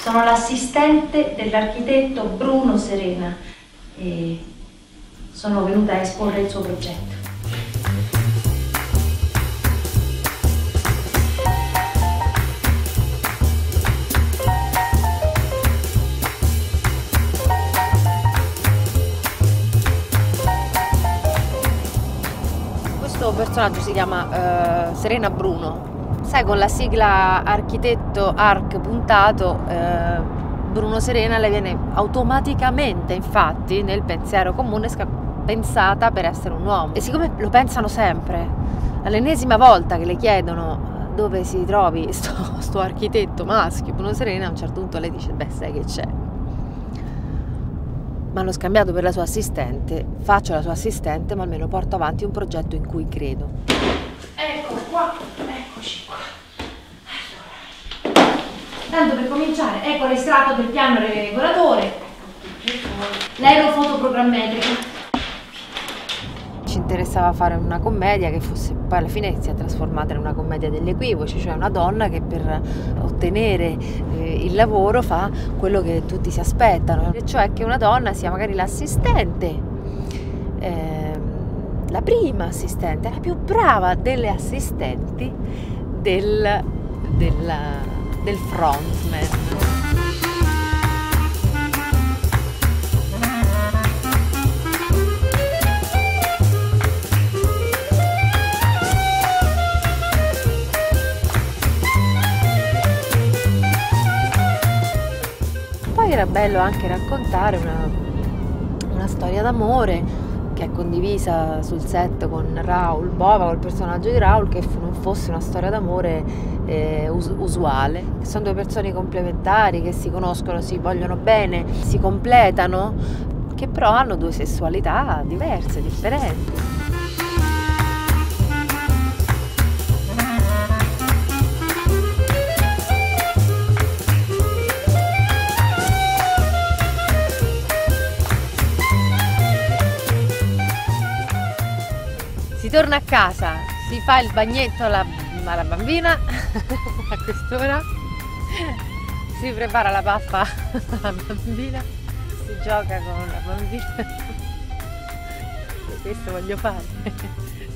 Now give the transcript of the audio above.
Sono l'assistente dell'architetto Bruno Serena e sono venuta a esporre il suo progetto. Questo personaggio si chiama Serena Bruno. Sai, con la sigla architetto ARC puntato, Bruno Serena le viene automaticamente, infatti, nel pensiero comune pensata per essere un uomo. E siccome lo pensano sempre, all'ennesima volta che le chiedono dove si trovi sto architetto maschio, Bruno Serena, a un certo punto lei dice: beh, sai che c'è? Ma l'ho scambiato per la sua assistente, faccio la sua assistente, ma almeno porto avanti un progetto in cui credo. Ecco qua, eccoci qua. Allora, tanto per cominciare, ecco l'estratto del piano regolatore, l'aerofotoprogrammetrica. Ci interessava fare una commedia che fosse, poi alla fine si è trasformata in una commedia degli equivoci, cioè una donna che per ottenere il lavoro fa quello che tutti si aspettano, e cioè che una donna sia magari l'assistente, la prima assistente, la più brava delle assistenti del frontman. Poi era bello anche raccontare una storia d'amore che è condivisa sul set con Raul Bova, col personaggio di Raul, che non fosse una storia d'amore usuale. Sono due persone complementari che si conoscono, si vogliono bene, si completano, che però hanno due sessualità diverse, differenti. Si torna a casa, si fa il bagnetto alla bambina a quest'ora, si prepara la pappa alla bambina, si gioca con la bambina. E questo voglio fare.